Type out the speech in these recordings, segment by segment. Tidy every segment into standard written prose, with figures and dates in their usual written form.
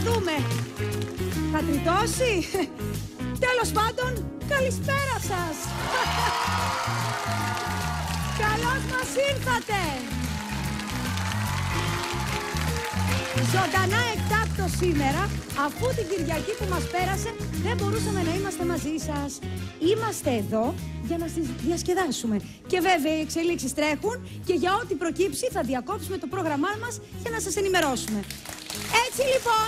δούμε. Θα τριτώσει? Τέλος πάντων, καλησπέρα σας. Καλώς μας ήρθατε. Ζωντανά εκτάκτο σήμερα, αφού την Κυριακή που μας πέρασε δεν μπορούσαμε να είμαστε μαζί σας. Είμαστε εδώ για να σας διασκεδάσουμε. Και βέβαια οι εξελίξεις τρέχουν και για ό,τι προκύψει θα διακόψουμε το πρόγραμμά μας για να σας ενημερώσουμε. Έτσι λοιπόν,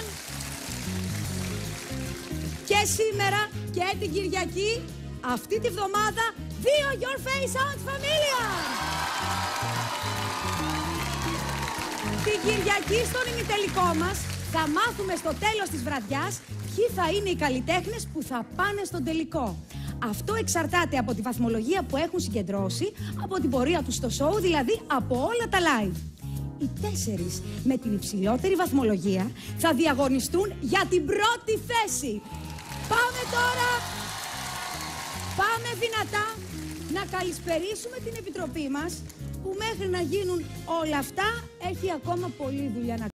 και σήμερα και την Κυριακή, αυτή τη βδομάδα, 2 Your Face Sounds Familia! Την Κυριακή στον ημιτελικό μας θα μάθουμε στο τέλος της βραδιάς ποιοι θα είναι οι καλλιτέχνες που θα πάνε στον τελικό. Αυτό εξαρτάται από τη βαθμολογία που έχουν συγκεντρώσει, από την πορεία τους στο show, δηλαδή από όλα τα live. Οι 4 με την υψηλότερη βαθμολογία θα διαγωνιστούν για την πρώτη θέση. Πάμε τώρα, πάμε δυνατά να καλησπερίσουμε την Επιτροπή μας, που μέχρι να γίνουν όλα αυτά έχει ακόμα πολλή δουλειά να